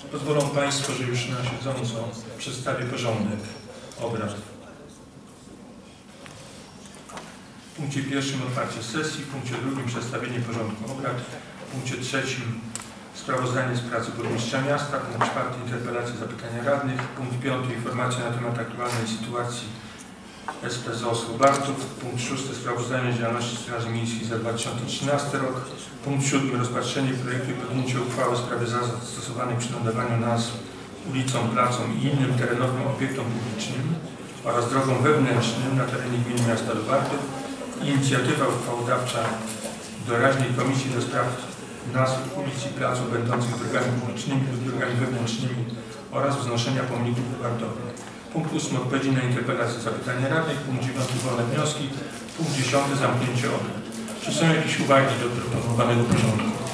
Pozwolą Państwo, że już na siedząco przedstawię porządek obrad. W punkcie pierwszym otwarcie sesji, w punkcie drugim przedstawienie porządku obrad, w punkcie trzecim sprawozdanie z pracy burmistrza miasta, punkt czwarty interpelacje, zapytania radnych, punkt piąty informacja na temat aktualnej sytuacji SP ZOZ Lubartów, punkt szósty sprawozdanie z działalności Straży Miejskiej za 2013 rok, punkt siódmy rozpatrzenie projektu i podjęcie uchwały w sprawie zasad stosowanych przy nadawaniu nazw ulicom, placom i innym terenowym obiektom publicznym oraz drogom wewnętrznym na terenie gminy miasta Lubartów. Inicjatywa uchwałodawcza doraźnej Komisji do Spraw Nazw ulic i placów będących drogami publicznymi lub drogami wewnętrznymi oraz wznoszenia pomników lubartowych. Punkt 8 odpowiedzi na interpelacje, zapytania radnych. Punkt 9 wolne wnioski. Punkt 10 zamknięcie obrad. Czy są jakieś uwagi do proponowanego porządku?